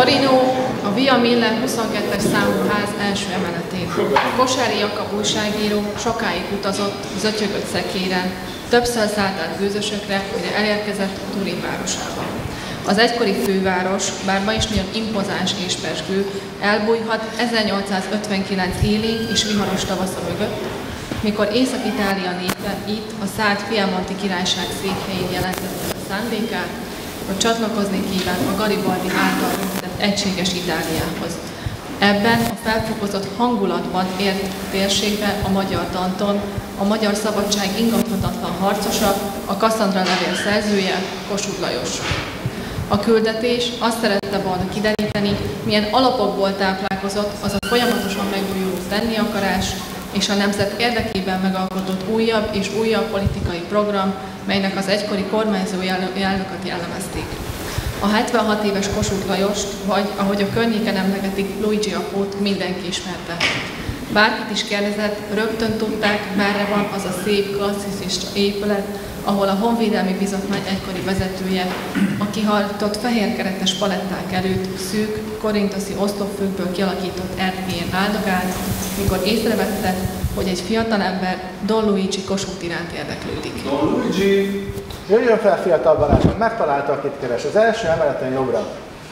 Torino, a Via Mille 22-es számú ház első emeletén. Kosári Jakab újságíró sokáig utazott, zötyögött szekéren, többször szállt át gőzösökre, mire elérkezett Turin városába. Az egykori főváros, bár ma is nagyon impozáns és pezsgő, elbújhat 1859 élénk és viharos tavasza mögött, mikor Észak-Itália népe itt a szállt Piemonti királyság székhelyén jelentette a szándékát, hogy csatlakozni kíván a Garibaldi által rögzített egységes Itáliához. Ebben a felfokozott hangulatban ért térségbe a magyar Danton, a magyar szabadság ingathatatlan harcosa, a Kasszandra levél szerzője, Kossuth Lajos. A küldetés azt szerette volna kideríteni, milyen alapokból táplálkozott az a folyamatosan megújuló tenni akarás, és a nemzet érdekében megalkotott újabb és újabb politikai program, melynek az egykori kormányzó jelveket jellemezték. A 76 éves Kossuth Lajost, vagy ahogy a környéken emlegetik, Luigi Apót mindenki ismerte. Bárkit is kérdezett, rögtön tudták, merre van az a szép, klasszicista épület, ahol a Honvédelmi Bizottmány egykori vezetője, a kihajtott fehérkeretes paletták előtt szűk, korintoszi oszlopfőkből kialakított erkélyen áldogált, mikor észrevette, hogy egy fiatalember Don Luigi Kossuth iránt érdeklődik. Don Luigi! Jöjjön fel, fiatal barátom, megtalálta, akit keres. Az első emeleten jobbra.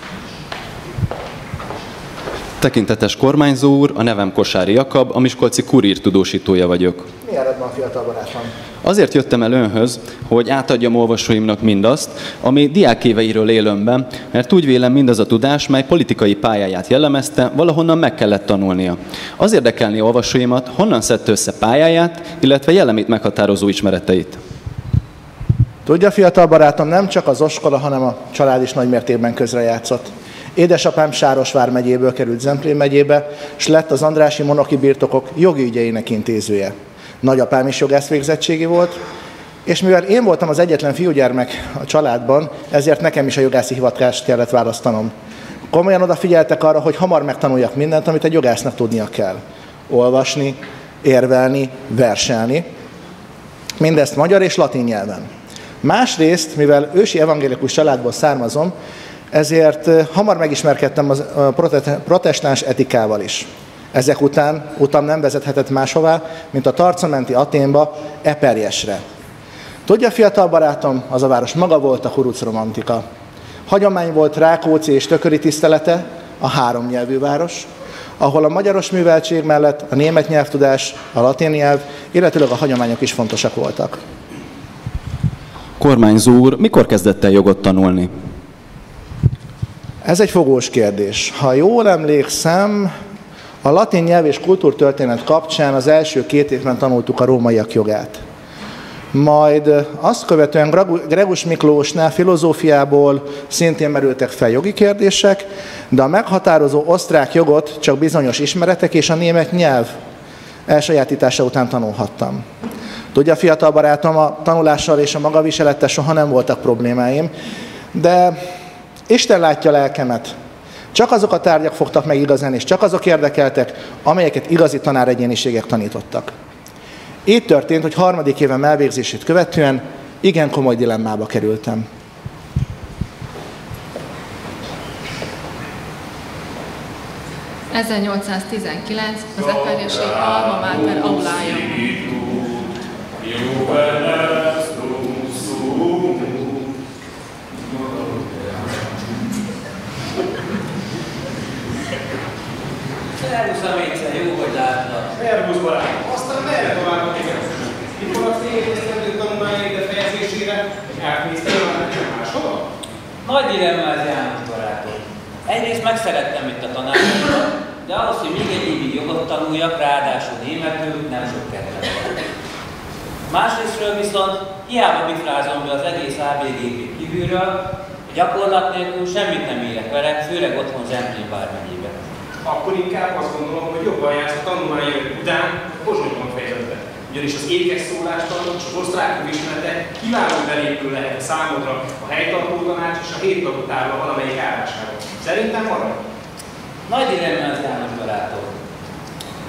Tekintetes kormányzó úr, a nevem Kosári Jakab, a miskolci Kurír tudósítója vagyok. Mi eredben, fiatal barátom? Azért jöttem el önhöz, hogy átadjam olvasóimnak mindazt, ami diákéveiről él önben, mert úgy vélem mindaz a tudás, mely politikai pályáját jellemezte, valahonnan meg kellett tanulnia. Az érdekelni olvasóimat, honnan szedte össze pályáját, illetve jellemét meghatározó ismereteit. Tudja, fiatal barátom, nem csak az iskola, hanem a család is nagymértékben közrejátszott. Édesapám Sárosvár megyéből került Zemplén megyébe, s lett az andrássy monarchi birtokok jogi ügyeinek intézője. Nagyapám is jogász végzettségi volt, és mivel én voltam az egyetlen fiúgyermek a családban, ezért nekem is a jogászi hivatást kellett választanom. Komolyan odafigyeltek arra, hogy hamar megtanuljak mindent, amit egy jogásznak tudnia kell. Olvasni, érvelni, verselni. Mindezt magyar és latin nyelven. Másrészt, mivel ősi evangélikus családból származom, ezért hamar megismerkedtem a protestáns etikával is. Ezek után utam nem vezethetett máshová, mint a tarcamenti Athénba, Eperjesre. Tudja, fiatal barátom, az a város maga volt a kuruc romantika. Hagyomány volt Rákóczi és Tököli tisztelete, a háromnyelvű város, ahol a magyaros műveltség mellett a német nyelvtudás, a latin nyelv, illetőleg a hagyományok is fontosak voltak. Kormányzó úr, mikor kezdett el jogot tanulni? Ez egy fogós kérdés. Ha jól emlékszem, a latin nyelv és kultúrtörténet kapcsán az első 2 évben tanultuk a rómaiak jogát. Majd azt követően Gregus Miklósnál filozófiából szintén merültek fel jogi kérdések, de a meghatározó osztrák jogot csak bizonyos ismeretek és a német nyelv elsajátítása után tanulhattam. Tudja, fiatal barátom, a tanulással és a magaviselettel soha nem voltak problémáim, de Isten látja lelkemet. Csak azok a tárgyak fogtak meg igazán, és csak azok érdekeltek, amelyeket igazi tanáregyéniségek tanítottak. Így történt, hogy 3. évem elvégzését követően igen komoly dilemmába kerültem. ...1819 az eperjesi Alma Mater aulája. Szervusz, Amécsen, jó, hogy látlak. Szervusz, barátom. Aztán merre tovább a téged? Mikor a székészítő tanulmányaid befejezésére elmésztél már máshova? Nagy dilemmás, János barátom. Egyrészt megszerettem itt a tanárokat, de ahhoz, hogy még egy évig jogot tanuljak, ráadásul németül, nem sok kedvem. Másrésztről viszont hiába bifrázom be az egész ABG-t kívülről, gyakorlat nélkül semmit nem érek vele, főleg otthon Zemplén vármegyében. Akkor inkább azt gondolom, hogy jobban jársz a tanulmányaid után Pozsonyban fejezed be. Ugyanis az ékes szólástalan és az osztrákok ismerete kiváló belépő lehet számodra a helytartó tanács és a héttagú tábla valamelyik állásában. Szerintem marad. Nagy dilemmás, János barátom.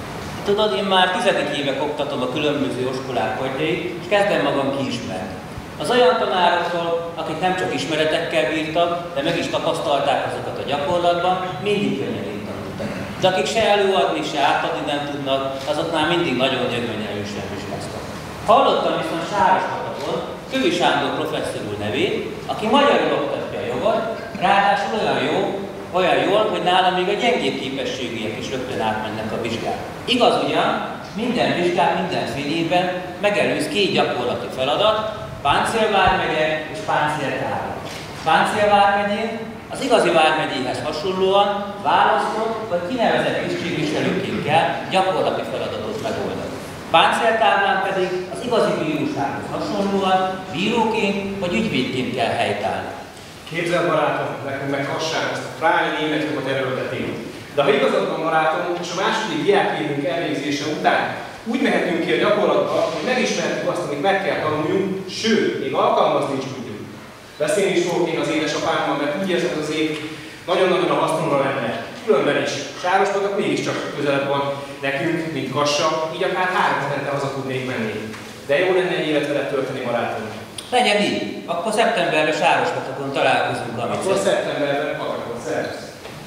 Tudod, én már 10. éve oktatom a különböző iskolák padjait, és kezdem magam kiismerni. Az olyan tanároktól, akik nem csak ismeretekkel bírtak, de meg is tapasztalták azokat a gyakorlatban, mindig könnyedén tanultak. De akik se előadni, se átadni nem tudnak, azoknál mindig nagyon gyöngönyelősen vizsgáztak. Hallottam viszont Sárospatakon Kövi Sándor professzor úr nevét, aki magyarul oktatja a jogot, ráadásul olyan jól, hogy nála még a gyengébb képességűek is rögtön átmennek a vizsgán. Igaz ugyan, minden vizsgán minden fél évben megelőz 2 gyakorlati feladat, Páncél vármegye és Páncél tábla. Páncél vármegyén az igazi vármegyéhez hasonlóan választott vagy kinevezett tisztségviselőként kell gyakorlati feladatot megoldani. Páncél táblán pedig az igazi bírósághoz hasonlóan bíróként vagy ügyvédként kell helytállni. Képzeld barátom, nekünk meg hassán ezt a frány német jogot erőltetünk. De ha igazad van barátom, és a második diákévünk elvégzése után úgy mehetünk ki a gyakorlatba, hogy megismertük azt, amit meg kell tanuljunk, sőt, még alkalmazni is tudjuk. Beszélni is fogok én az édesapámmal, mert úgy érzem, hogy az év nagyon-nagyon a hasznomra lenne. Különben is. Sárospatak mégiscsak közelebb van nekünk, mint Kassa, így akár 3 hetente haza tudnék menni. De jó lenne egy évet veled tölteni, barátom. Legyen így. Akkor szeptemberben Sárospatakon találkozunk. Akkor szeptemberben Patakon. Szervusz!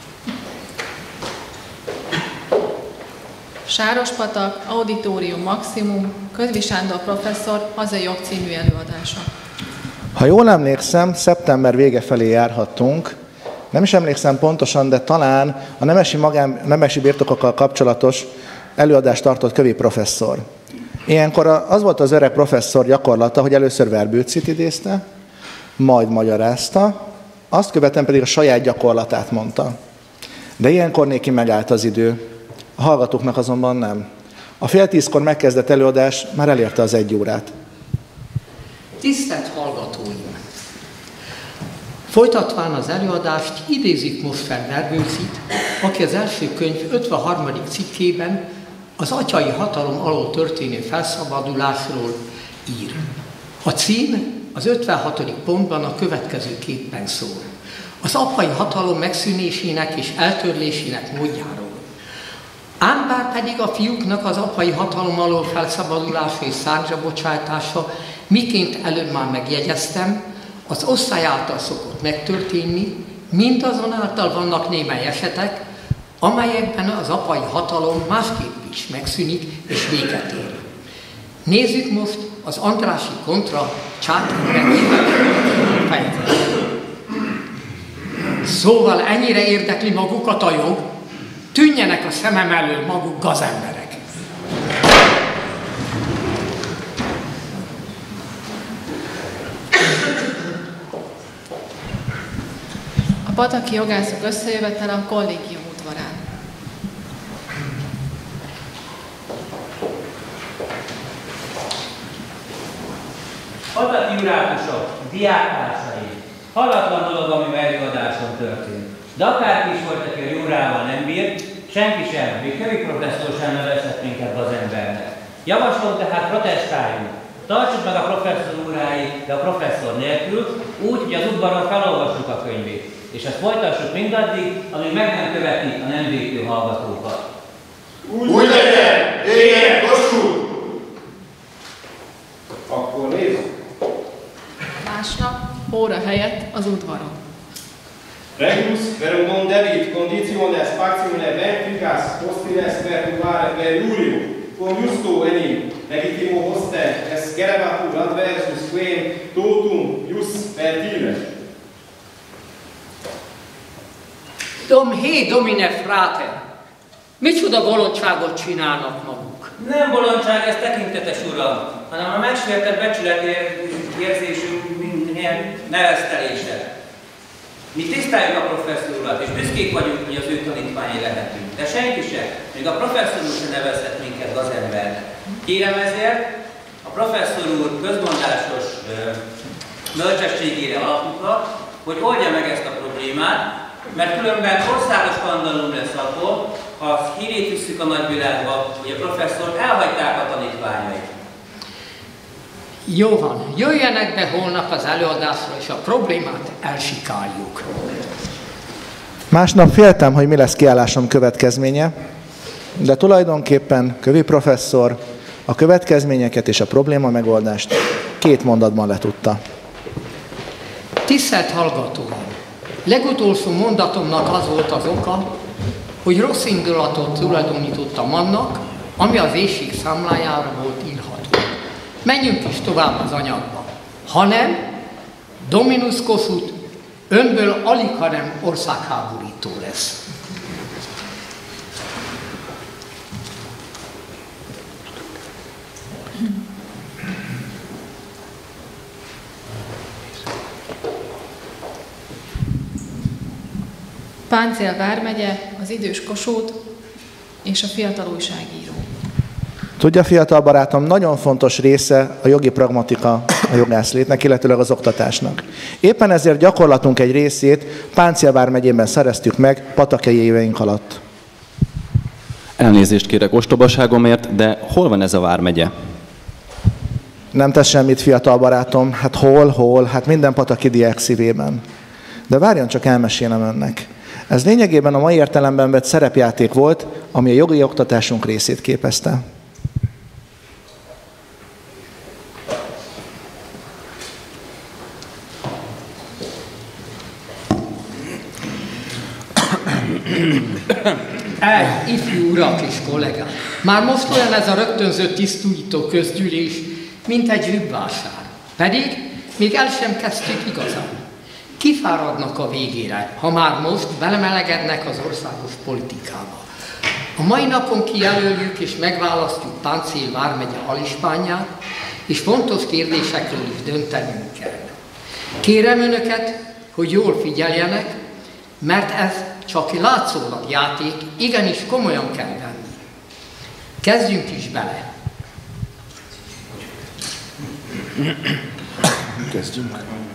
Sárospatak, Auditorium Maximum, Kövi Sándor professzor hazai jog című előadása. Ha jól emlékszem, szeptember vége felé járhattunk. Nem is emlékszem pontosan, de talán a nemesi birtokokkal kapcsolatos előadást tartott Kövi professzor. Ilyenkor az volt az öreg professzor gyakorlata, hogy először Verbőcit idézte, majd magyarázta, azt követően pedig a saját gyakorlatát mondta. De ilyenkor néki megállt az idő. A hallgatóknak azonban nem. A 9:30-kor megkezdett előadás már elérte az 1 órát. Tisztelt hallgatóim! Folytatván az előadást idézik most fel Verbőcit, aki az első könyv 53. cikkében az atyai hatalom alól történő felszabadulásról ír. A cím az 56. pontban a következőképpen szól. Az apai hatalom megszűnésének és eltörlésének módjáról. Ám bár pedig a fiúknak az apai hatalom alól felszabadulása és szárnyra bocsájtása, miként előbb már megjegyeztem, az osztály által szokott megtörténni, mindazonáltal vannak némely esetek, amelyekben az apai hatalom másképp is megszűnik és véget ér. Nézzük most az Andrássy kontra Csáky fejezetet. Szóval ennyire érdekli magukat a jog, tűnjenek a szemem elől maguk gazemberek. A pataki jogászok összejövetele a kollégium udvarán. Pataki urátusok, diáktársai, hallatlan dolog, ami előadáson történt. De akárki is volt, aki a jórával nem bírt, senki sem, még Kövi professzor sem nevezhet minket az embernek. Javaslom tehát protestáljunk. Tartsuk meg a professzor óráit, de a professzor nélkül, úgy, hogy az udvaron felolvassuk a könyvét. És ezt folytassuk mindaddig, amíg meg nem követi a nem végtő hallgatókat. Úgy legyen! Éljen, Kossuth! Akkor nézzük. Másnap óra helyett az udvaron. Regnus verum non debit conditiones factione verificas hostiles per Iulium, cum justo enim legitimo hoste es gerebatur adversus quem totum jus vertile. Hé, domine frate! Micsoda bolondságot csinálnak maguk? Nem bolondság, ez tekintetes uram, hanem a megsértett becsületérzésünk neheztelése. Mi tiszteljük a professzor urat, és büszkék vagyunk, hogy az ő tanítványai lehetünk. De senki se, még a professzor úr se nevezhet minket gazembernek. Kérem ezért a professzor úr közmondásos bölcsességére alapulva, hogy oldja meg ezt a problémát, mert különben országos skandalum lesz akkor, ha hírét visszük a nagyvilágba, hogy a professzort elhagyták a tanítványai. Jó van, jöjjenek be holnap az előadásra, és a problémát elsikáljuk. Másnap féltem, hogy mi lesz kiállásom következménye, de tulajdonképpen Kövi professzor a következményeket és a probléma megoldást 2 mondatban letudta. Tisztelt hallgatóim! Legutolsó mondatomnak az volt az oka, hogy rossz indulatot tulajdonítottam annak, ami az éhség számlájára volt írható. Menjünk is tovább az anyagba. Hanem Dominus Kossuth önből alig, hanem országháborító lesz. Páncél vármegye, az idős Kossuth és a fiatal újságíró. Tudja, fiatal barátom, nagyon fontos része a jogi pragmatika a jogászlétnek, illetőleg az oktatásnak. Éppen ezért gyakorlatunk egy részét Páncél vármegyében szereztük meg patakei éveink alatt. Elnézést kérek ostobaságomért, de hol van ez a vármegye? Nem tesz semmit, fiatal barátom. Hát hol? Hát minden pataki diák szívében. De várjon, csak elmesélem önnek. Ez lényegében a mai értelemben vett szerepjáték volt, ami a jogi oktatásunk részét képezte. Ifjú urak és kollégák! Már most olyan ez a rögtönzött tisztújító közgyűlés, mint egy rübbvásár. Pedig még el sem kezdtük igazán. Kifáradnak a végére, ha már most belemelegednek az országos politikába. A mai napon kijelöljük és megválasztjuk Páncél vármegye alispánját, és fontos kérdésekről is döntenünk kell. Kérem önöket, hogy jól figyeljenek, mert ez csak látszólag játék, igenis komolyan kell venni. Kezdjünk is bele. Kezdjünk.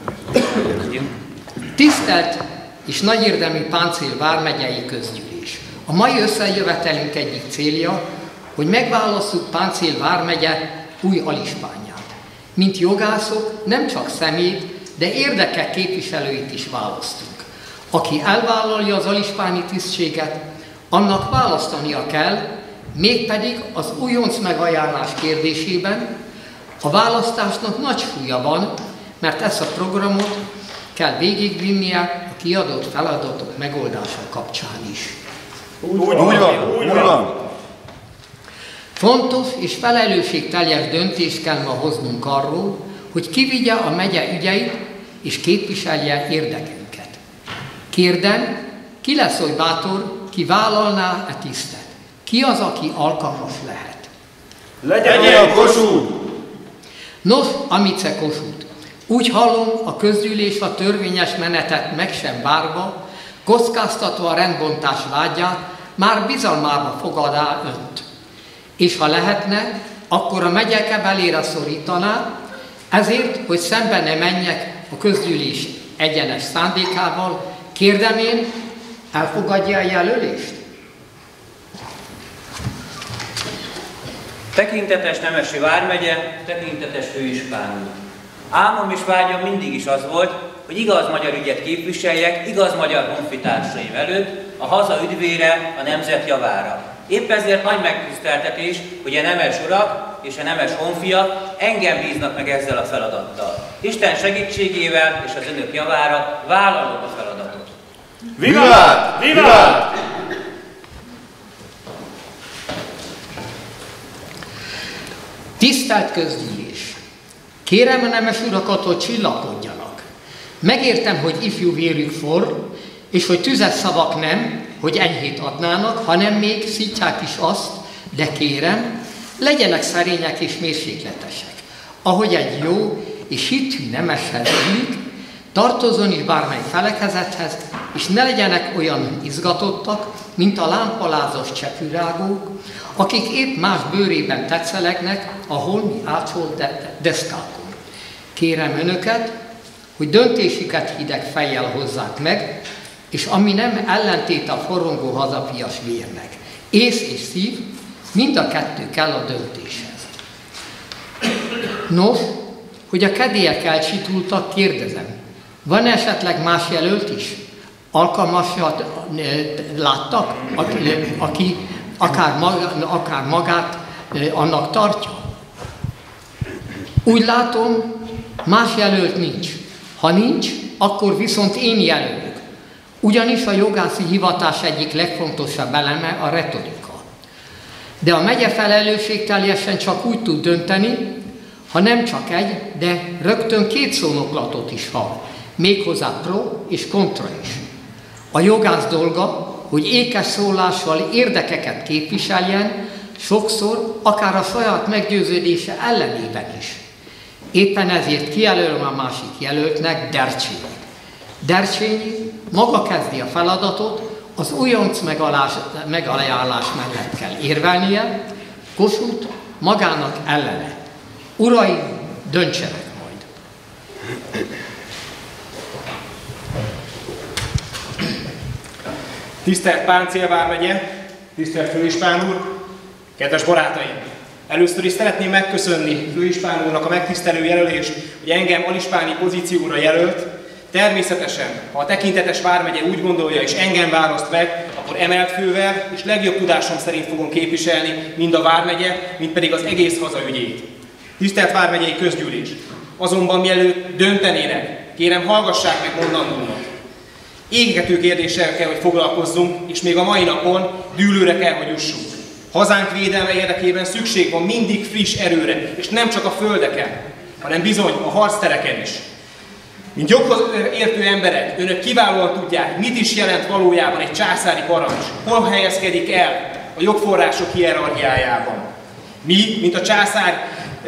Tisztelt és nagyérdemű Páncél vármegyei közgyűlés! A mai összejövetelünk egyik célja, hogy megválasszuk Páncél vármegye új alispánját. Mint jogászok nem csak szemét, de érdekek képviselőit is választunk. Aki elvállalja az alispányi tisztséget, annak választania kell, mégpedig az újonc megajánlás kérdésében. A választásnak nagy súlya van, mert ezt a programot kell végigvinnie a kiadott feladatok megoldása kapcsán is. Úgy van. Fontos és felelősségteljes döntést kell ma hoznunk arról, hogy ki vigye a megye ügyeit és képviselje érdekünket. Kérdem, ki lesz oly bátor, ki vállalná e tisztet? Ki az, aki alkalmas lehet? Legyen Kossuth! Nos, Amice Kossuth, úgy hallom, a közgyűlés a törvényes menetet meg sem várva, kockáztatva a rendbontás vágyát, már bizalmába fogadá önt. És ha lehetne, akkor a megyeke belére szorítaná, ezért, hogy szembe ne menjek a közgyűlés egyenes szándékával, kérdem én, elfogadja a jelölést? Tekintetes Nemesi vármegye, tekintetes főispán úr. Álmom és vágyam mindig is az volt, hogy igaz magyar ügyet képviseljek, igaz magyar honfitársaim előtt, a haza üdvére, a nemzet javára. Épp ezért nagy megtiszteltetés, hogy a nemes urak és a nemes honfiak engem bíznak meg ezzel a feladattal. Isten segítségével és az önök javára vállalom a feladatot. Vivat! Vivat! Tisztelt közgyűlés! Kérem a nemes urakat, hogy csillapodjanak. Megértem, hogy ifjú vérük forr, és hogy tüzes szavak nem, hogy enyhét adnának, hanem még szítják is azt, de kérem, legyenek szerények és mérsékletesek. Ahogy egy jó és hithű nemeshez illik, tartozzon is bármely felekezethez, és ne legyenek olyan izgatottak, mint a lámpalázas csepürágók, akik épp más bőrében tetszelegnek a holmi ácsolt deszkákon. Kérem önöket, hogy döntésüket hideg fejjel hozzák meg, és ami nem ellentét a forrongó hazafias vérnek. Ész és szív, mind a kettő kell a döntéshez. Nos, hogy a kedélyek elcsitultak, kérdezem, van esetleg más jelölt is? Alkalmasat láttak, aki akár magát annak tartja? Úgy látom, más jelölt nincs. Ha nincs, akkor viszont én jelölök. Ugyanis a jogászi hivatás egyik legfontosabb eleme a retorika. De a megye felelősségteljesen csak úgy tud dönteni, ha nem csak egy, de rögtön 2 szónoklatot is hall, méghozzá pro és kontra is. A jogász dolga, hogy ékes szólással érdekeket képviseljen, sokszor akár a saját meggyőződése ellenében is. Éppen ezért kijelölöm a másik jelöltnek, Dercsényit. Dercsényi maga kezdi a feladatot, az újonc megajánlás mellett kell érvelnie, Kossuth magának ellene. Uraim, döntsenek majd! Tisztelt Páncél vármegye, tisztelt főispán úr, kedves barátaim! Először is szeretném megköszönni főispán úrnak a megtisztelő jelölést, hogy engem alispáni pozícióra jelölt. Természetesen, ha a tekintetes vármegye úgy gondolja és engem választ meg, akkor emelt fővel és legjobb tudásom szerint fogom képviselni mind a vármegye, mind pedig az egész haza ügyét. Tisztelt vármegyei közgyűlés! Azonban mielőtt döntenének, kérem hallgassák meg mondandómat. Égető kérdéssel kell, hogy foglalkozzunk, és még a mai napon dűlőre kell, hogy jussunk. Hazánk védelme érdekében szükség van mindig friss erőre, és nem csak a földeken, hanem bizony a harctereken is. Mint joghoz értő emberek, önök kiválóan tudják, mit is jelent valójában egy császári parancs, hol helyezkedik el a jogforrások hierarchiájában. Mi, mint a császár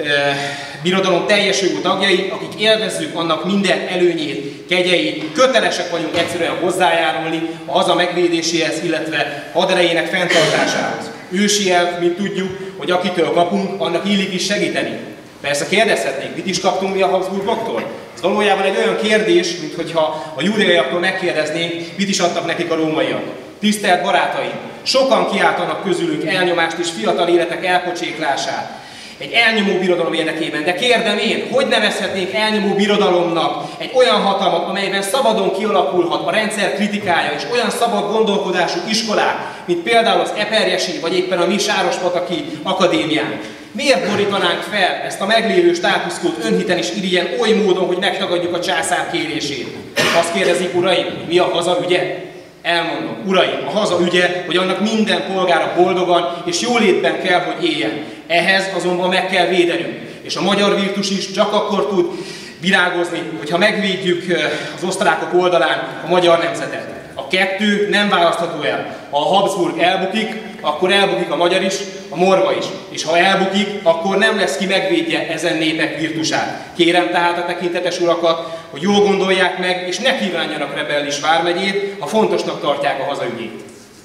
birodalom teljes jogú tagjai, akik élvezzük annak minden előnyét, kegyeit, kötelesek vagyunk egyszerűen hozzájárulni a haza megvédéséhez, illetve haderejének fenntartásához. Ősi elv, mint tudjuk, hogy akitől kapunk, annak illik is segíteni. Persze kérdezhetnénk, mit is kaptunk mi a Habsburgoktól? Ez valójában egy olyan kérdés, mintha a júdeaiaktól megkérdeznénk, mit is adtak nekik a rómaiak. Tisztelt barátaim, sokan kiáltanak közülük elnyomást és fiatal életek elpocséklását egy elnyomó birodalom érdekében, de kérdem én, hogy nevezhetnénk elnyomó birodalomnak egy olyan hatalmat, amelyben szabadon kialakulhat a rendszer kritikája és olyan szabad gondolkodású iskolák, mint például az Eperjesi vagy éppen a mi Sárospataki akadémiánk. Miért borítanánk fel ezt a meglévő státuszkót önhiten és irigyen oly módon, hogy megtagadjuk a császár kérését? Azt kérdezik, uraim, hogy mi a haza ügye? Elmondom, uraim, a haza ügye, hogy annak minden polgára boldogan és jólétben kell, hogy éljen. Ehhez azonban meg kell védenünk. És a magyar virtus is csak akkor tud virágozni, hogyha megvédjük az osztrákok oldalán a magyar nemzetet. A kettő nem választható el. Ha a Habsburg elbukik, akkor elbukik a magyar is, a morva is. És ha elbukik, akkor nem lesz ki megvédje ezen népek virtusát. Kérem tehát a tekintetes urakat, hogy jól gondolják meg, és ne kívánjanak rebellis vármegyét, ha fontosnak tartják a hazaügyét.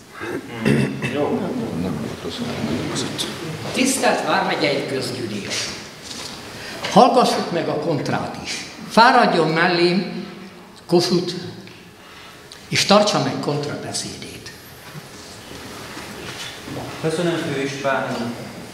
Jó. Tisztelt vármegyei közgyűlés! Hallgassuk meg a kontrát is. Fáradjon mellém Kossuth, és tartsa meg kontrabeszédét. Köszönöm, főispán úr.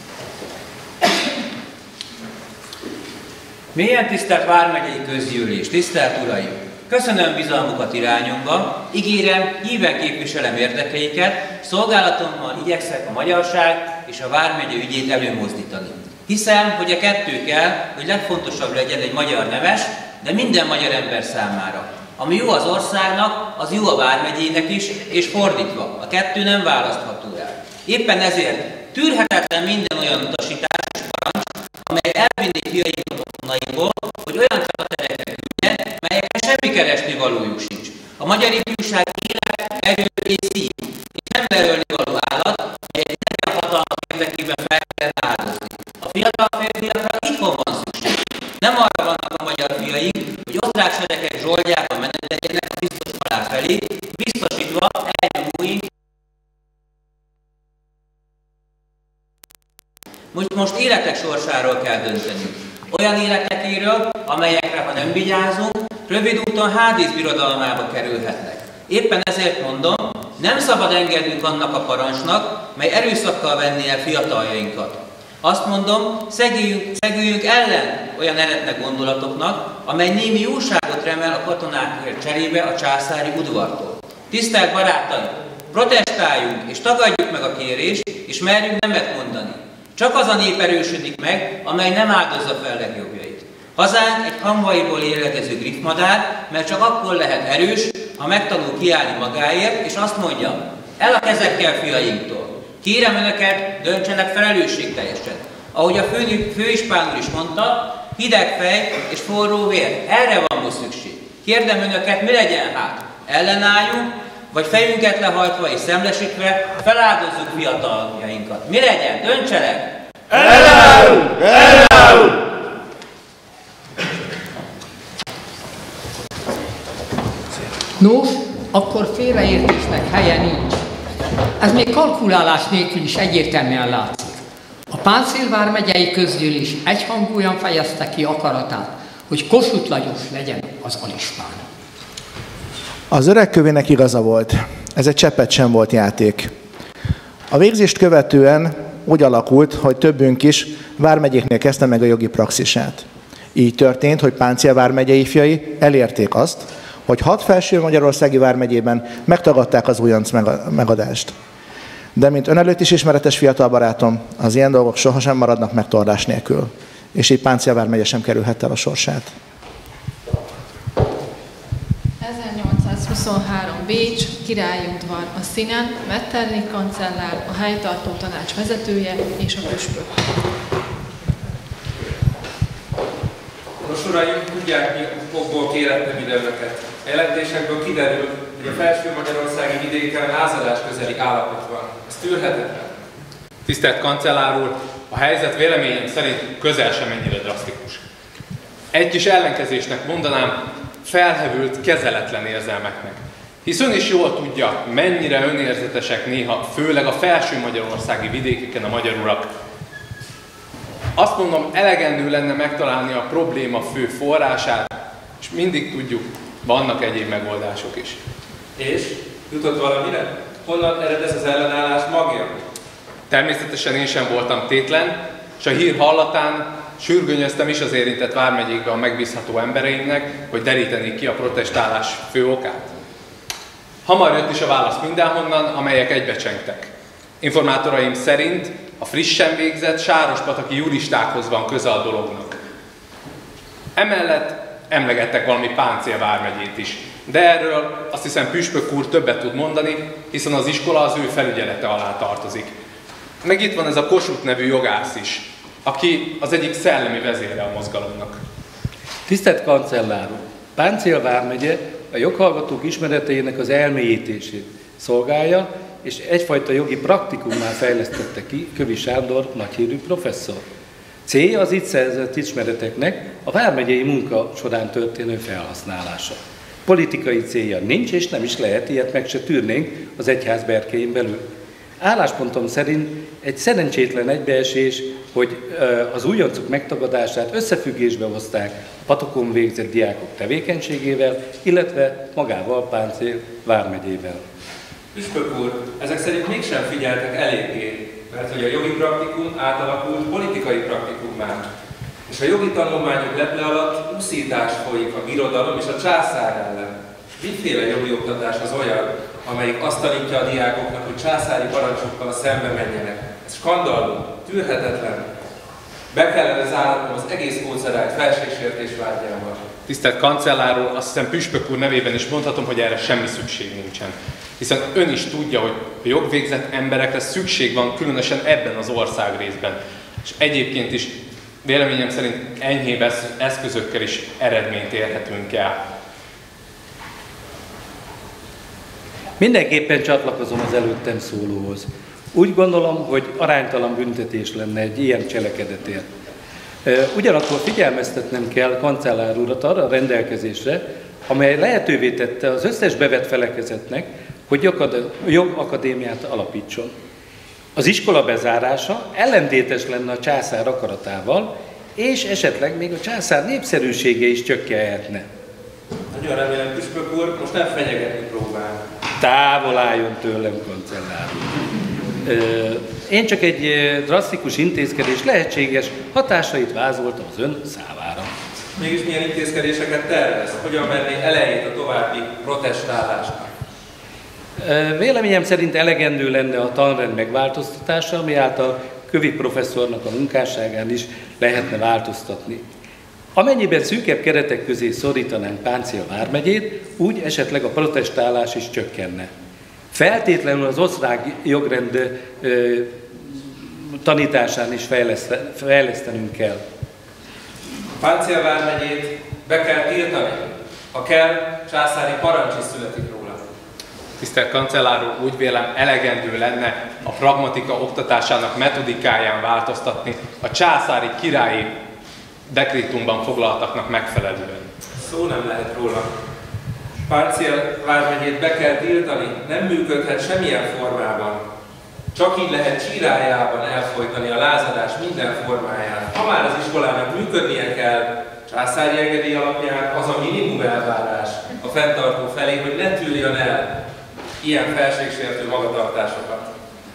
Mélyen tisztelt vármegyei közgyűlés, tisztelt uraim! Köszönöm bizalmukat irányomba, ígérem, híven képviselem érdekeiket, szolgálatommal igyekszek a magyarság és a vármegye ügyét előmozdítani. Hiszem, hogy a kettő kell, hogy legfontosabb legyen egy magyar neves, de minden magyar ember számára. Ami jó az országnak, az jó a vármegyének is, és fordítva. A kettő nem választható el. Éppen ezért tűrhetetlen minden olyan utasítás és parancs, amely elvinné fiainkat otthonaiból, hogy olyan csataterekre küldje, melyekre semmi keresni valójuk sincs. A magyar ifjúság élet, erő és szív, és nem lerölni való állat, melyet nekem hatalmak érdekében fel kell áldozni. A fiatal férfiakra itthon van szükség. Nem arra vannak a magyar fiaink, hogy osztrák seregek zsoldjában meneteljenek a biztos halál felé, biztosítva elnyomóink. Most életek sorsáról kell döntenünk. Olyan életekéről, amelyekre, ha nem vigyázunk, rövid úton Hádész birodalmába kerülhetnek. Éppen ezért mondom, nem szabad engednünk annak a parancsnak, mely erőszakkal venné el fiataljainkat. Azt mondom, szegüljünk ellen olyan eretnek gondolatoknak, amely némi jóságot remel a katonákért cserébe a császári udvartól. Tisztelt barátaim, protestáljunk és tagadjuk meg a kérést, és merjünk nemet mondani. Csak az a nép erősödik meg, amely nem áldozza fel legjobbjait. Hazánk egy hamvaiból lélegező griffmadár, mert csak akkor lehet erős, ha megtanul kiállni magáért, és azt mondja, el a kezekkel fiainktól. Kérem önöket, döntsenek felelősségteljesen. Ahogy a főispán úr is mondta, hideg fej és forró vér. Erre van most szükség. Kérdem önöket, mi legyen hát? Ellenálljuk, vagy fejünket lehajtva és szemlesítve feláldozzuk fiataljainkat. Mi legyen? Döntsenek! Ellenállunk! Ellenállunk! Nos, akkor félreértésnek helye nincs. Ez még kalkulálás nélkül is egyértelműen látszik. A Páncél vármegyei közgyűlés egyhangúan fejezte ki akaratát, hogy Kossuth Lajos legyen az alispán. Az öreg kövének igaza volt. Ez egy cseppet sem volt játék. A végzést követően úgy alakult, hogy többünk is vármegyéknél kezdte meg a jogi praxisát. Így történt, hogy Páncél vármegyei fiai elérték azt, hogy 6 felső magyarországi vármegyében megtagadták az újonc megadást. De mint ön előtt is ismeretes fiatal barátom, az ilyen dolgok sohasem maradnak meg torlás nélkül. És így Páncél vármegye sem kerülhette el a sorsát. 1823 Bécs, királyi udvar, a színen Metternich kancellár, a helytartó tanács vezetője és a püspök. Nos, uraim, tudják, mi okból kérettem ide önöket. A jelentésekből kiderül, hogy a felső magyarországi vidéken lázadás közeli állapot van. Ez tűrhetetlen. Tisztelt kancellár úr, a helyzet véleményem szerint közel sem ennyire drasztikus. Egy kis ellenkezésnek mondanám, felhevült, kezeletlen érzelmeknek. Hisz ön is jól tudja, mennyire önérzetesek néha, főleg a felső magyarországi vidékeken a magyar urak. Azt mondom, elegendő lenne megtalálni a probléma fő forrását, és mindig tudjuk, vannak egyéb megoldások is. És? Jutott valamire? Honnan ered ez az ellenállás magja? Természetesen én sem voltam tétlen, és a hír hallatán sürgönyöztem is az érintett vármegyékbe a megbízható embereimnek, hogy derítenék ki a protestálás fő okát. Hamar jött is a válasz mindenhonnan, amelyek egybecsengtek. Informátoraim szerint a frissen végzett sárospataki juristákhoz van köze a dolognak. Emellett emlegettek valami Páncél vármegyét is, de erről azt hiszem püspök úr többet tud mondani, hiszen az iskola az ő felügyelete alá tartozik. Meg itt van ez a Kossuth nevű jogász is, aki az egyik szellemi vezére a mozgalomnak. Tisztelt kancellár úr! Páncél vármegye a joghallgatók ismereteinek az elmélyítését szolgálja, és egyfajta jogi praktikummá fejlesztette ki Kövi Sándor nagyhírű professzor. Célja az itt szerzett ismereteknek a vármegyei munka során történő felhasználása. Politikai célja nincs, és nem is lehet, ilyet meg se tűrnénk az egyház berkein belül. Álláspontom szerint egy szerencsétlen egybeesés, hogy az újoncok megtagadását összefüggésbe hozták a patokon végzett diákok tevékenységével, illetve magával Páncél vármegyével. Püspök úr, ezek szerint mégsem figyeltek eléggé, mert hogy a jogi praktikum átalakult politikai praktikummá. És a jogi tanulmányok leple alatt uszítás folyik a birodalom és a császár ellen. Miféle jogi oktatás az olyan, amelyik azt tanítja a diákoknak, hogy császári parancsokkal szembe menjenek? Ez skandallum, tűrhetetlen. Be kellene zárnom az egész kócerájt felségsértés vágyával. Tisztelt kancellár úr, azt hiszem püspök úr nevében is mondhatom, hogy erre semmi szükség nincsen. Hiszen ön is tudja, hogy a jogvégzett emberekre szükség van, különösen ebben az országrészben. És egyébként is véleményem szerint enyhébb eszközökkel is eredményt érhetünk el. Mindenképpen csatlakozom az előttem szólóhoz. Úgy gondolom, hogy aránytalan büntetés lenne egy ilyen cselekedetért. Ugyanakkor figyelmeztetnem kell kancellár urat arra a rendelkezésre, amely lehetővé tette az összes bevett felekezetnek, hogy jogakadémiát alapítson. Az iskola bezárása ellentétes lenne a császár akaratával, és esetleg még a császár népszerűsége is csökkenhetne. Nagyon remélem, püspök úr, most nem fenyegetni próbál. Távol álljon tőlem, kancellár úr. Én csak egy drasztikus intézkedés lehetséges hatásait vázoltam az ön számára. Mégis milyen intézkedéseket tervez? Hogyan venné elejét a további protestálásnak? Véleményem szerint elegendő lenne a tanrend megváltoztatása, ami által Kövi professzornak a munkásságán is lehetne változtatni. Amennyiben szűkebb keretek közé szorítanánk Páncél vármegyét, úgy esetleg a protestálás is csökkenne. Feltétlenül az osztrák jogrend tanításán is fejlesztenünk kell. Páncél vármegyét be kell tiltani. Ha kell, császári parancs is születik róla. Tisztelt kancellár úr, úgy vélem elegendő lenne a pragmatika oktatásának metodikáján változtatni a császári királyi dekrétumban foglaltaknak megfelelően. Szó nem lehet róla. Páncél vármegyét be kell tiltani, nem működhet semmilyen formában. Csak így lehet Csirályában elfojtani a lázadás minden formáját. Ha már az iskolának működnie kell, császári engedély alapján az a minimum elvárás a fenntartó felé, hogy ne tűrjön el ilyen felségsértő magatartásokat.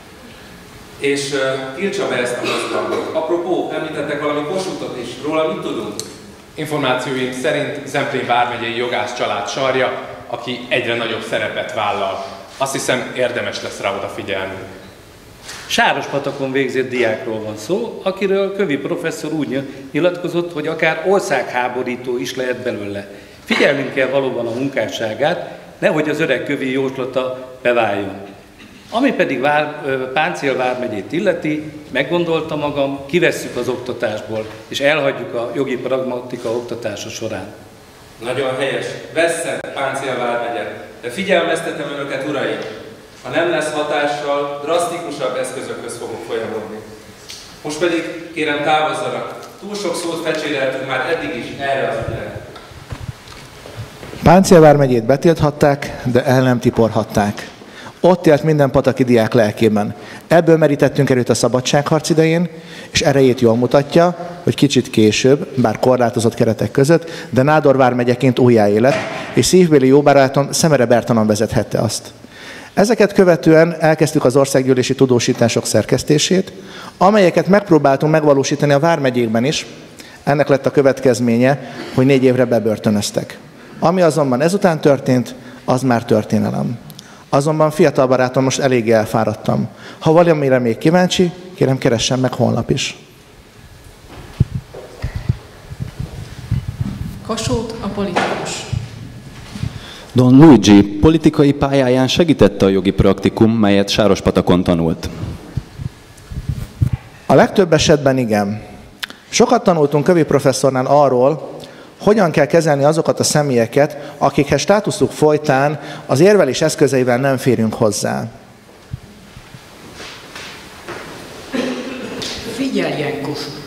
És tiltsa be ezt a mozgalmat. Apropó, említettek valami Kossuthot is, róla mit tudunk? Információim szerint Zemplén vármegyei jogász család sarja, aki egyre nagyobb szerepet vállal. Azt hiszem, érdemes lesz rá odafigyelni. Sárospatakon végzett diákról van szó, akiről Kövi professzor úgy nyilatkozott, hogy akár országháborító is lehet belőle. Figyelnünk kell valóban a munkásságát, nehogy az öreg Kövi jóslata beváljon. Ami pedig Páncél vármegyét illeti, meggondolta magam, kivesszük az oktatásból, és elhagyjuk a jogi pragmatika oktatása során. Nagyon helyes. Vesszen Páncél vármegye. De figyelmeztetem önöket, uraim! Ha nem lesz hatással, drasztikusabb eszközökhöz fogunk folyamodni. Most pedig kérem távozzanak. Túl sok szót fecséreltünk már eddig is erre az ügyre. Páncél vármegyét betilthatták, de el nem tiporhatták. Ott élt minden pataki diák lelkében. Ebből merítettünk erőt a szabadságharc idején, és erejét jól mutatja, hogy kicsit később, bár korlátozott keretek között, de Nádor vármegyeként újjáélet, és szívbéli jóbaráton Szemere Bertalan vezethette azt. Ezeket követően elkezdtük az országgyűlési tudósítások szerkesztését, amelyeket megpróbáltunk megvalósítani a vármegyékben is. Ennek lett a következménye, hogy 4 évre bebörtönöztek. Ami azonban ezután történt, az már történelem. Azonban fiatal barátom, most eléggé elfáradtam. Ha valamire még kíváncsi, kérem keressen meg holnap is. Kossuth a politikus. Don Luigi politikai pályáján segítette a jogi praktikum, melyet Sárospatakon tanult. A legtöbb esetben igen. Sokat tanultunk Kövi professzornál arról, hogyan kell kezelni azokat a személyeket, akikhez státuszuk folytán az érvelés eszközeivel nem férünk hozzá. Figyeljen, Kossuth!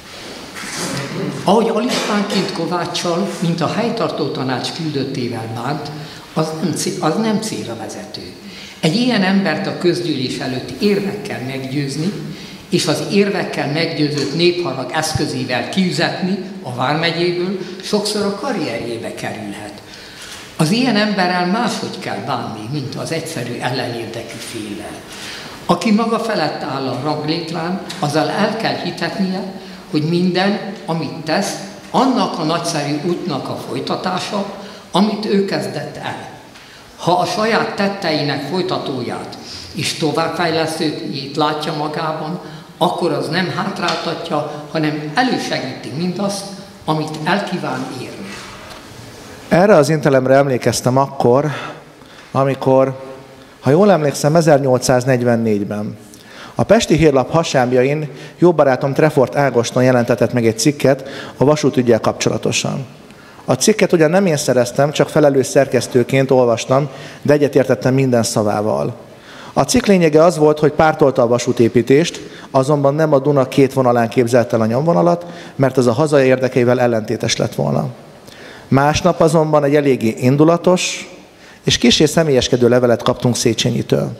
Ahogy alisztánként Kováccsal, mint a helytartó tanács küldöttével bánt, az nem célra vezető. Egy ilyen embert a közgyűlés előtt érvekkel meggyőzni, és az érvekkel meggyőzött népharag eszközével kiüzetni a vármegyéből, sokszor a karrierjébe kerülhet. Az ilyen emberrel máshogy kell bánni, mint az egyszerű ellenérdekű féllel. Aki maga felett áll a ranglétrán, azzal el kell hitetnie, hogy minden, amit tesz, annak a nagyszerű útnak a folytatása, amit ő kezdett el. Ha a saját tetteinek folytatóját és továbbfejlesztőjét látja magában, akkor az nem hátráltatja, hanem elősegíti mindazt, amit el kíván érni. Erre az intelemre emlékeztem akkor, amikor, ha jól emlékszem, 1844-ben a Pesti Hírlap hasábjain jó barátom Trefort Ágoston jelentetett meg egy cikket a vasútüggyel kapcsolatosan. A cikket ugyan nem én szereztem, csak felelős szerkesztőként olvastam, de egyetértettem minden szavával. A cikk lényege az volt, hogy pártolta a vasútépítést, azonban nem a Duna 2 vonalán képzelt el a nyomvonalat, mert az a haza érdekeivel ellentétes lett volna. Másnap azonban egy eléggé indulatos és kissé személyeskedő levelet kaptunk Széchenyitől.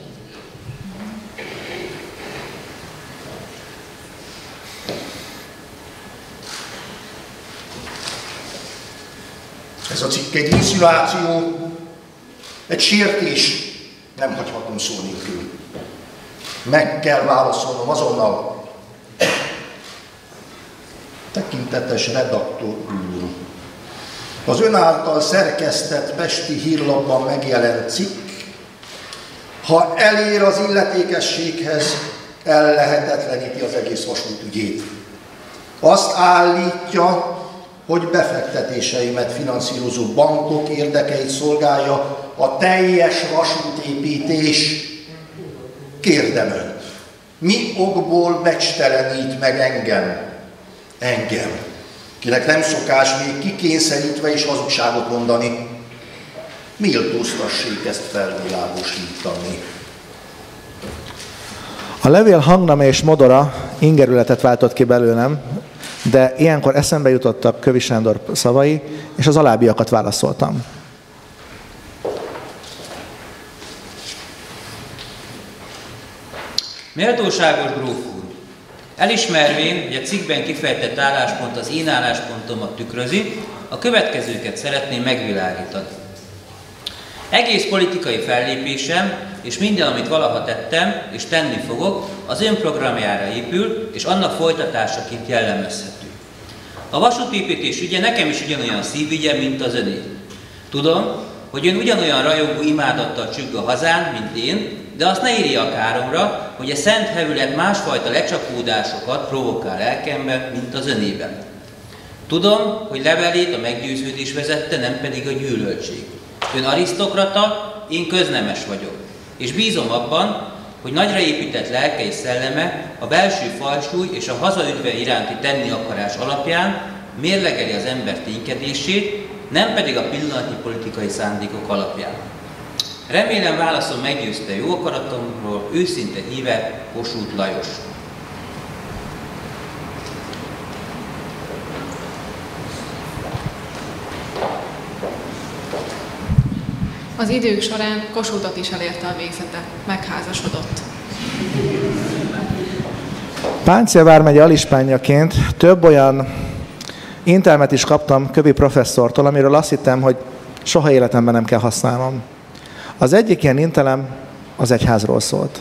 Ez a cikk egy inszüláció, egy sértés, nem hagyhatom szó nélkül. Meg kell válaszolnom azonnal. Tekintetes redaktor úr, az ön által szerkesztett Pesti Hírlapban megjelent cikk, ha elér az illetékességhez, ellehetetleníti az egész vasútügyét. Azt állítja, hogy befektetéseimet finanszírozó bankok érdekeit szolgálja a teljes vasútépítés. Kérdem önt, mi okból becstelenít meg engem? Engem, kinek nem szokás még kikényszerítve és hazugságot mondani. Méltóztassék ezt felvilágosítani. A levél hangneme és modora ingerületet váltott ki belőlem, de ilyenkor eszembe jutottak Kövi Sándor szavai, és az alábbiakat válaszoltam. Méltóságos gróf úr, elismervén, hogy a cikkben kifejtett álláspont az én álláspontomat tükrözi, a következőket szeretném megvilágítani. Egész politikai fellépésem és minden, amit valaha tettem és tenni fogok, az ön programjára épül, és annak folytatásaként jellemezhető. A vasútépítés ügye nekem is ugyanolyan szívügye, mint az öné. Tudom, hogy ön ugyanolyan rajongó imádattal csügg a hazán, mint én, de azt ne írja a káromra, hogy a szent hevület másfajta lecsapódásokat provokál lelkemben, mint az önében. Tudom, hogy levelét a meggyőződés vezette, nem pedig a gyűlöltség. Ön arisztokrata, én köznemes vagyok, és bízom abban, hogy nagyra épített lelke és szelleme a belső falsúly és a hazaüdve iránti tenni akarás alapján mérlegeli az ember ténykedését, nem pedig a pillanatnyi politikai szándékok alapján. Remélem válaszom meggyőzte jó akaratomról őszinte híve Kossuth Lajos. Az idők során Kossuthot is elérte a végzete, megházasodott. Páncél vármegye alispánjaként több olyan intelmet is kaptam Kövi professzortól, amiről azt hittem, hogy soha életemben nem kell használnom. Az egyik ilyen intelem az egyházról szólt.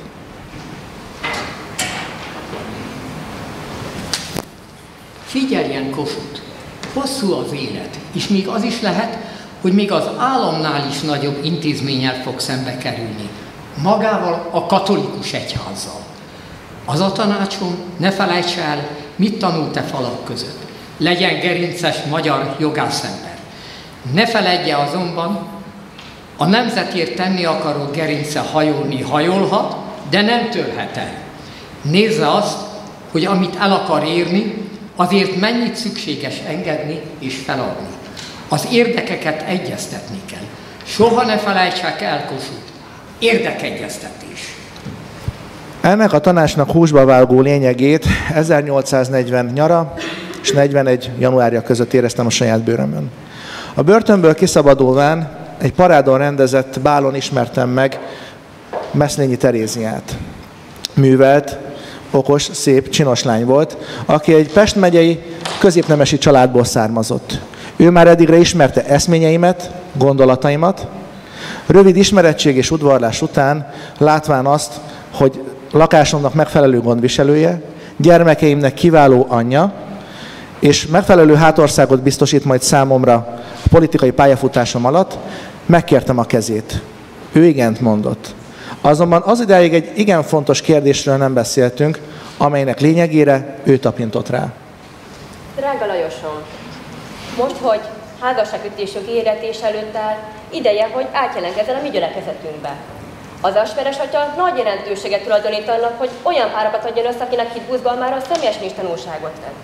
Figyeljen, Kossuth! Hosszú az élet, és még az is lehet, hogy még az államnál is nagyobb intézménnyel fog szembe kerülni. Magával a katolikus egyházzal. Az a tanácsom, ne felejts el, mit tanult te falak között. Legyen gerinces magyar jogászember. Ne feledje azonban, a nemzetért tenni akaró gerince hajolni hajolhat, de nem törhet el. Nézze azt, hogy amit el akar érni, azért mennyit szükséges engedni és feladni. Az érdekeket egyeztetni kell. Soha ne felejtsák el, Kossuth. Érdekegyeztetés. Ennek a tanácsnak húsba vágó lényegét 1840 nyara és 41 januárja között éreztem a saját bőrömön. A börtönből kiszabadulván egy parádon rendezett bálon ismertem meg Meszlényi Teréziát. Művelt, okos, szép, csinos lány volt, aki egy Pest megyei középnemesi családból származott. Ő már eddigre ismerte eszményeimet, gondolataimat. Rövid ismerettség és udvarlás után, látván azt, hogy lakásomnak megfelelő gondviselője, gyermekeimnek kiváló anyja, és megfelelő hátországot biztosít majd számomra a politikai pályafutásom alatt, megkértem a kezét. Ő igent mondott. Azonban az idáig egy igen fontos kérdésről nem beszéltünk, amelynek lényegére ő tapintott rá. Drága Lajosom, most, hogy házasságkötés jogi hirdetés előtt áll, ideje, hogy átjelentkezzen a mi gyülekezetünkbe. Az asperes atya nagy jelentőséget tulajdonít annak, hogy olyan párokat adjon össze, akinek hit buzgalmára személyes nincs tanulságot tett.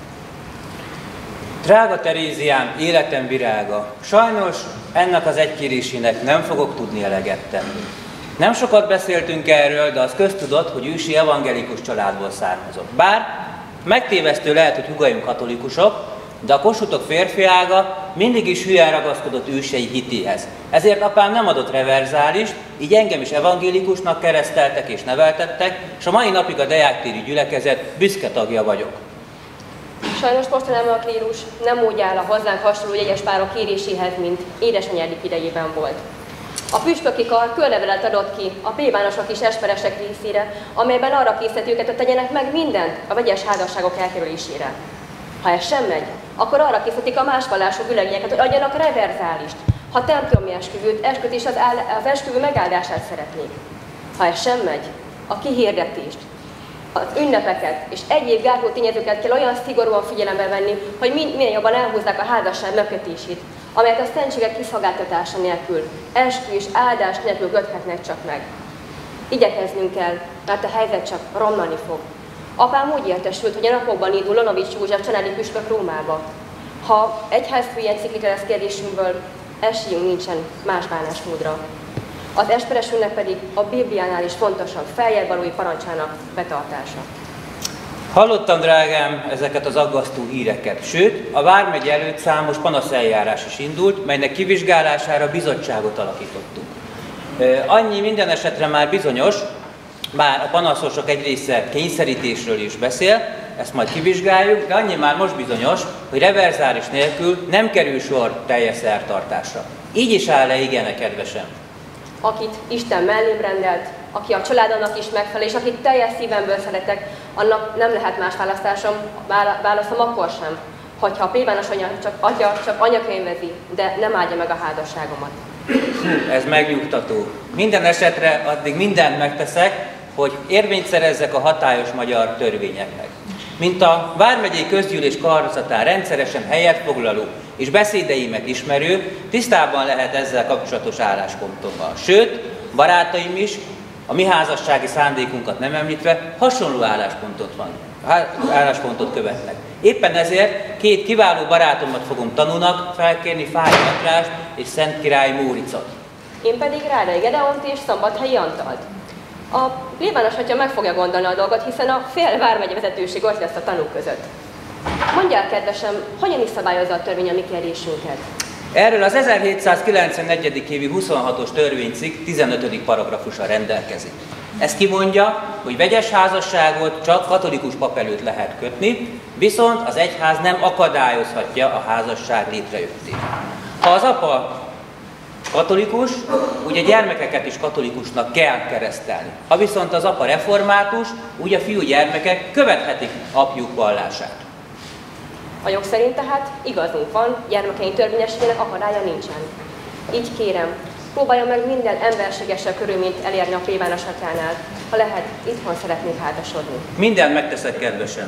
Drága Teréziám, életem virága, sajnos ennek az egykérésének nem fogok tudni eleget tenni. Nem sokat beszéltünk erről, de az köztudott, hogy ősi evangelikus családból származott. Bár megtévesztő lehet, hogy húgaim katolikusok, de a Kossuthok férfiága mindig is hülyen ragaszkodott ősei hitéhez. Ezért apám nem adott reverzálist, így engem is evangélikusnak kereszteltek és neveltettek, és a mai napig a Deák-téri gyülekezet büszke tagja vagyok. Sajnos mostanában a klérus nem úgy áll a hozzánk hasonló jegyes párok kéréséhez, mint édesanyádik idejében volt. A püspöki kar körlevelet adott ki a plébánosok és esperesek részére, amelyben arra készített őket, hogy tegyenek meg mindent a vegyes házasságok elkerülésére. Ha ez sem megy, akkor arra készítik a más vallású vülegyeket, hogy adjanak reverzálist, ha templomi esküvőt, esküt és az esküvő megáldását szeretnék. Ha ez sem megy, a kihirdetést Az ünnepeket és egyéb gátló tényezőket kell olyan szigorúan figyelembe venni, hogy minél jobban elhúzzák a házasság megkötését, amelyet a szentségek kiszolgáltatása nélkül, eskü és áldás nélkül köthetnek csak meg. Igyekeznünk kell, mert a helyzet csak romlani fog. Apám úgy értesült, hogy a napokban indul Lonovics József családi püspök Rómába. Ha egyházfői enciklikre lesz kérdésünkből, esélyünk nincsen más bánásmódra. Az esperes ünnep pedig a Bibliánál is fontosabb feljebb-valói parancsának betartása. Hallottam, drágám, ezeket az aggasztó híreket. Sőt, a vármegye előtt számos panaszeljárás is indult, melynek kivizsgálására bizottságot alakítottunk. Annyi minden esetre már bizonyos, bár a panaszosok egy része kényszerítésről is beszél, ezt majd kivizsgáljuk, de annyi már most bizonyos, hogy reverzáris nélkül nem kerül sor teljes szertartásra. Így is áll le, igen, kedvesem. Akit Isten mellém rendelt, aki a családomnak is megfelel, és akit teljes szívemből szeretek, annak nem lehet más válaszom akkor sem, hogyha a plébános anya csak anyakönyvezi, de nem áldja meg a házasságomat. Ez megnyugtató. Minden esetre addig mindent megteszek, hogy érvényt szerezzek a hatályos magyar törvényeknek. Mint a Vármegyei Közgyűlés karnokzatán rendszeresen helyet foglaló és beszédeimet ismerő, tisztában lehet ezzel kapcsolatos álláspontommal. Sőt, barátaim is, a mi házassági szándékunkat nem említve, hasonló álláspontot követnek. Éppen ezért két kiváló barátomat fogom tanúnak felkérni, Fáy Andrást és Szent Király Móricot. Én pedig Rádai Gedeont és Szombathelyi Antalt. A plébános atya meg fogja gondolni a dolgot, hiszen a fél vármegye vezetőség ott lesz a tanúk között. Mondjál, kedvesem, hogyan is szabályozza a törvény a mi kérdésünket? Erről az 1791. évi 26-os törvénycikk 15. paragrafusa rendelkezik. Ez kimondja, hogy vegyes házasságot csak katolikus pap előtt lehet kötni, viszont az egyház nem akadályozhatja a házasság létrejöttét. Ha az apa katolikus, ugye gyermekeket is katolikusnak kell keresztelni. Ha viszont az apa református, ugye a fiú gyermekek követhetik apjuk vallását. A jog szerint tehát igazunk van, gyermekeink törvényességének akadálya nincsen. Így kérem, próbálja meg minden emberségesebb körülményt elérni a plébános atyánál. Ha lehet, itthon szeretnék házasodni. Mindent megteszek, kedvesem.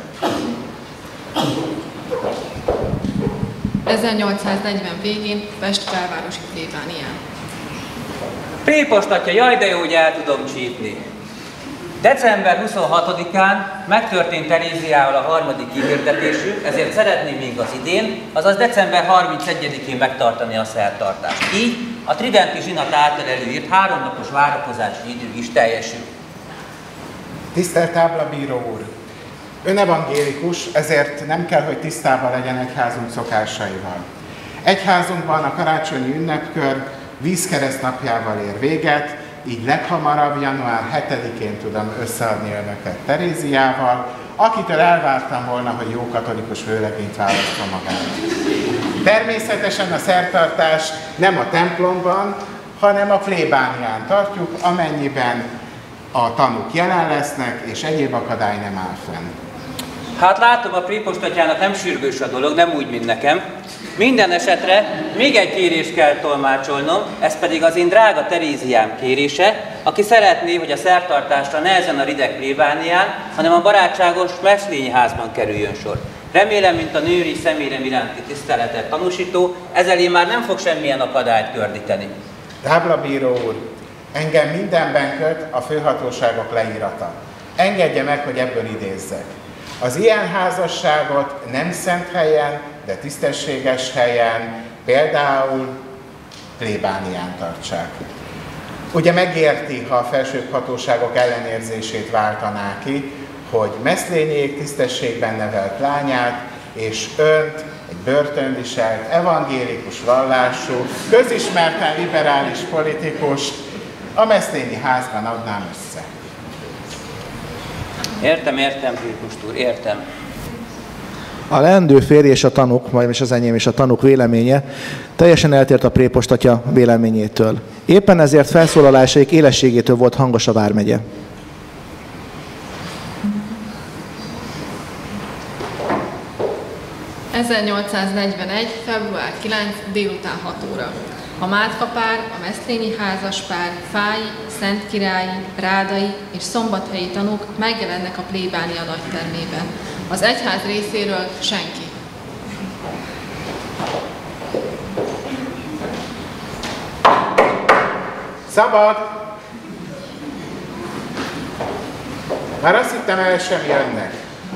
1840 végén Pest belvárosi plébánián. Prépost atya, jaj de jó, hogy el tudom csípni. December 26-án megtörtént Teréziával a harmadik kihirdetésük, ezért szeretném még az idén, azaz december 31-én megtartani a szertartást. Így a tridenti zsinat által előírt 3 napos várakozási idő is teljesül. Tisztelt táblabíró úr! Ön evangélikus, ezért nem kell, hogy tisztában legyen egyházunk szokásaival. Egyházunkban a karácsonyi ünnepkör vízkereszt napjával ér véget, így leghamarabb január 7-én tudom összeadni önöket Teréziával, akitől elvártam volna, hogy jó katolikus vőlegényt választva magának. Természetesen a szertartást nem a templomban, hanem a plébánián tartjuk, amennyiben a tanúk jelen lesznek, és egyéb akadály nem áll fenn. Hát látom, a prépostatyának nem sürgős a dolog, nem úgy, mint nekem. Minden esetre még egy kérést kell tolmácsolnom, ez pedig az én drága Teréziám kérése, aki szeretné, hogy a szertartásra ne ezen a rideg plébánián, hanem a barátságos Messzlényi házban kerüljön sor. Remélem, mint a női személyem iránti tiszteletet tanúsító, ezzel én már nem fog semmilyen akadályt gördíteni. Táblabíró úr, engem mindenben köt a főhatóságok leírata. Engedje meg, hogy ebből idézzek. Az ilyen házasságot nem szent helyen, de tisztességes helyen, például plébánián tartsák. Ugye megérti, ha a felsőbb hatóságok ellenérzését váltaná ki, hogy Messzlényiék tisztességben nevelt lányát, és önt, egy börtönviselt, evangélikus vallású, közismerten liberális politikust a Messzlényi házban adnám össze. Értem, Prépost úr, értem. A leendő férj és a tanúk, majd az enyém és a tanúk véleménye teljesen eltért a prépostatya véleményétől. Éppen ezért felszólalásaik élességétől volt hangos a vármegye. 1841. február 9. délután 6 óra. A Mátkapár, a Mesztényi házaspár, Fályi, Szentkirályi, Rádai és Szombathelyi tanúk megjelennek a plébánia nagytermében. Az egyház részéről senki. Szabad! Már azt hittem, el sem jönnek.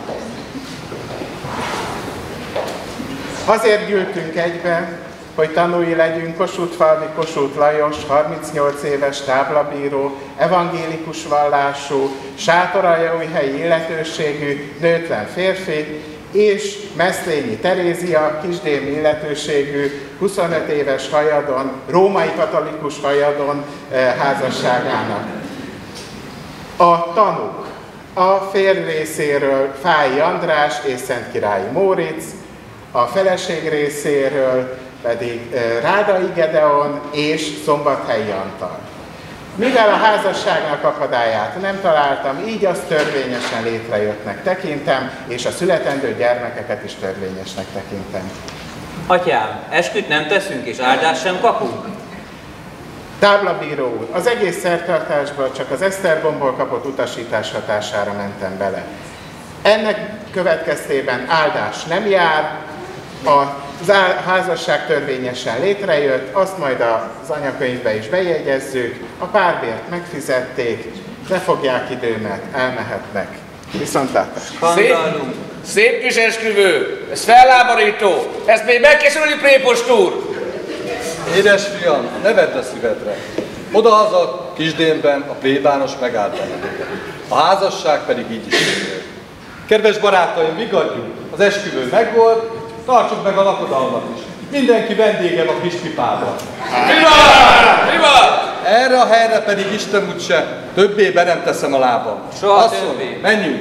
Azért gyűltünk egybe, hogy tanúi legyünk Kossuth-falvi Kossuth Lajos, 38 éves táblabíró, evangélikus vallású, sátoraljaújhelyi illetőségű, nőtlen férfi, és Mesztényi Terézia, kisdém illetőségű, 25 éves hajadon, római katolikus hajadon házasságának. A tanúk a férj részéről Fályi András és Szentkirályi Móricz, a feleség részéről pedig Rádai Gedeon és Szombathelyi Antal. Mivel a házasságnak akadályát nem találtam, így azt törvényesen létrejöttnek tekintem, és a születendő gyermekeket is törvényesnek tekintem. Atyám, esküt nem teszünk, és áldást sem kapunk? Táblabíró úr, az egész szertartásban csak az Esztergomból kapott utasítás hatására mentem bele. Ennek következtében áldás nem jár, a házasság törvényesen létrejött, azt majd az anyakönyvbe is bejegyezzük, a párbért megfizették, lefogják időmet, elmehetnek. Viszontlátásra! Szép kis esküvő, ez felláborító, ezt még megkészülni, prépost úr! Édesfiam, ne vedd a szívedre. Odahaza, Kisdémben a plébános megállt benneteket. A házasság pedig így is történt. Kedves barátaim, vigadjunk! Az esküvő megvolt, tartsuk meg a lakodalmat is. Mindenki vendégem a kis pipában. Vivat! Vivat! Erre a helyre pedig Isten úgyse, többé be nem teszem a lábam. Soha többé. Menjünk!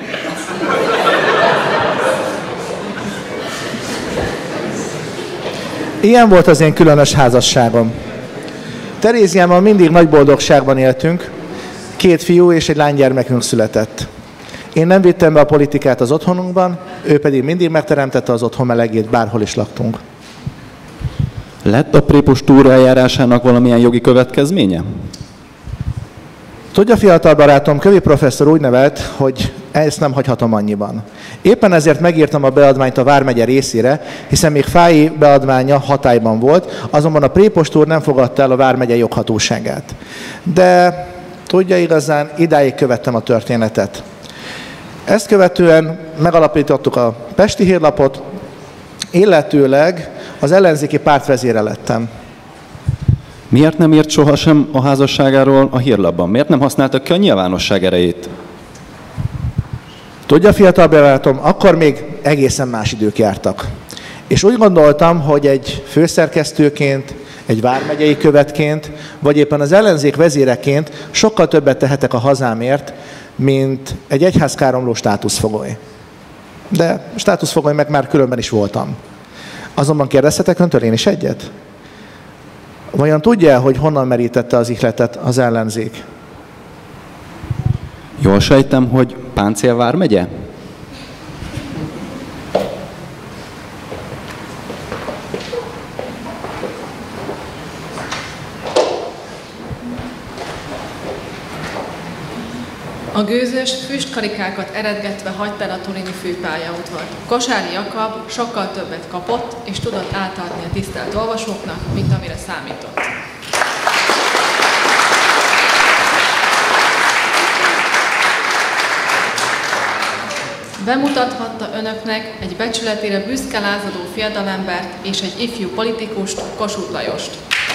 Ilyen volt az én különös házasságom. Teréziával mindig nagy boldogságban éltünk, 2 fiú és egy lánygyermekünk született. Én nem vittem be a politikát az otthonunkban, ő pedig mindig megteremtette az otthon melegét, bárhol is laktunk. Lett a prépost úr eljárásának valamilyen jogi következménye? Tudja, fiatal barátom, Kövi professzor úgy nevelt, hogy ezt nem hagyhatom annyiban. Éppen ezért megírtam a beadványt a vármegye részére, hiszen még Fályi beadványa hatályban volt, azonban a prépost úr nem fogadta el a vármegye joghatóságát. De tudja, igazán idáig követtem a történetet. Ezt követően megalapítottuk a Pesti Hírlapot, illetőleg az ellenzéki párt vezére lettem. Miért nem írt sohasem a házasságáról a hírlapban? Miért nem használtak ki a nyilvánosság erejét? Tudja, fiatal barátom, akkor még egészen más idők jártak. És úgy gondoltam, hogy egy főszerkesztőként, egy vármegyei követként, vagy éppen az ellenzék vezéreként sokkal többet tehetek a hazámért, mint egy egyházkáromló státuszfogoly. De státuszfogoly meg már különben is voltam. Azonban kérdezhetek öntől én is egyet? Vajon tudja, hogy honnan merítette az ihletet az ellenzék? Jól sejtem, hogy Páncél vármegye? A gőzös füstkarikákat eredgetve hagyta el a torini főpályaudvart. Kosári Jakab sokkal többet kapott, és tudott átadni a tisztelt olvasóknak, mint amire számított. Bemutathatta önöknek egy becsületére büszke lázadó fiatalembert és egy ifjú politikust, Kossuth Lajost.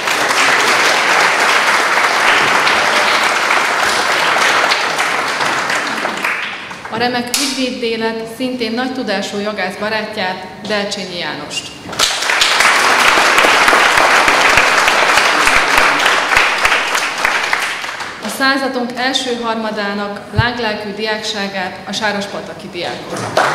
A remek ügyvéddélet szintén nagy tudású jogász barátját, Delcsényi Jánost. A századunk első harmadának lánglelkű diákságát, a sárospataki diákot.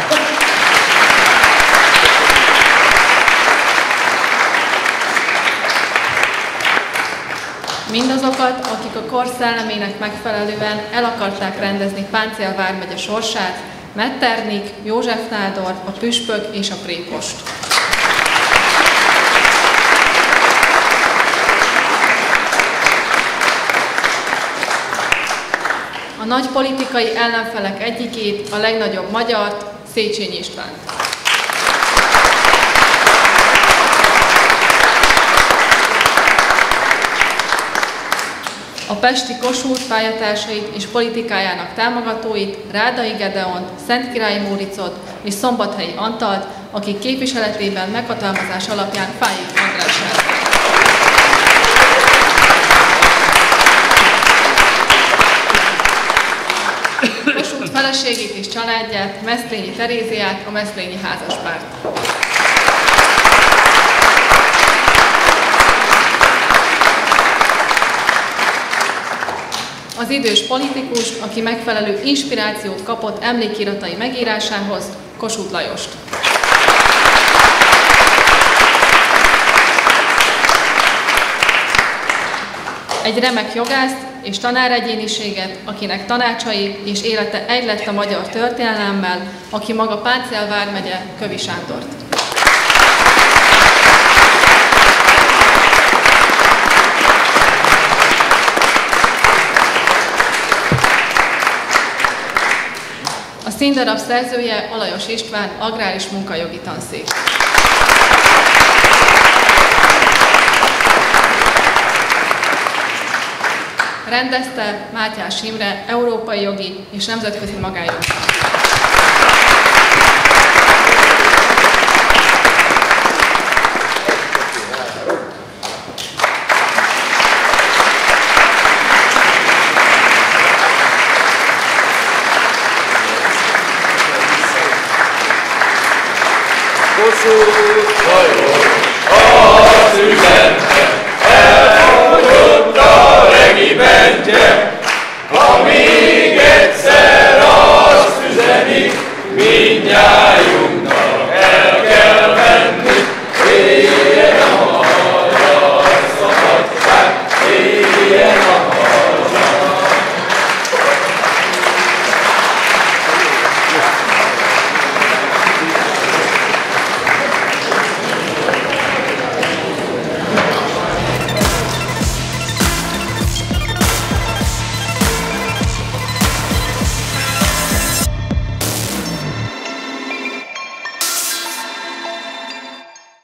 Mindazokat, akik a kor szellemének megfelelően el akarták rendezni Páncél vármegye sorsát, Metternich, József Nádor, a püspök és a prépost. a nagy politikai ellenfelek egyikét, a legnagyobb magyart, Széchenyi Istvánt. A pesti Kossuth pályatársait és politikájának támogatóit, Rádai Gedeont, Szentkirály Móricot és Szombathelyi Antalt, akik képviseletében meghatalmazás alapján Fáig András elnök. Kossuth feleségét és családját, Meszlényi Teréziát, a Meszlényi Házaspárt. Az idős politikus, aki megfelelő inspirációt kapott emlékiratai megírásához, Kossuth Lajost. Egy remek jogászt és tanáregyéniséget, akinek tanácsai és élete egy lett a magyar történelemmel, aki maga Páncél vármegye Kövi Sándort. A színdarab szerzője Alajos István, agrár- és munkajogi tanszék. Rendezte Mátyás Imre, európai jogi és nemzetközi magánjog. Kossuth Lajos az üzente, elfogyott a regimentje, amíg egyszer azt üzeni, mindnyájunk